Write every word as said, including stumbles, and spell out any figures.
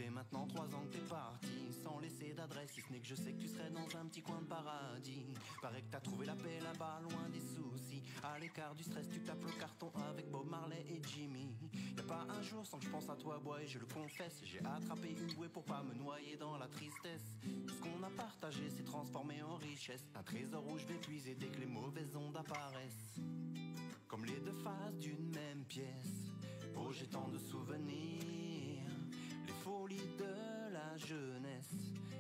fait maintenant trois ans que t'es parti, sans laisser d'adresse, si ce n'est que je sais que tu serais dans un petit coin de paradis. Paraît que t'as trouvé la paix là-bas, loin des soucis. À l'écart du stress, tu tapes le carton avec Bob Marley et Jimmy. Y'a pas un jour sans que je pense à toi, boy, je le confesse. J'ai attrapé une bouée pour pas me noyer dans la tristesse. Tout ce qu'on a partagé s'est transformé en richesse. Un trésor où je vais puiser dès que les mauvaises ondes apparaissent. Comme les deux faces d'une même pièce. Oh, j'ai tant de souvenirs, les folies de la jeunesse.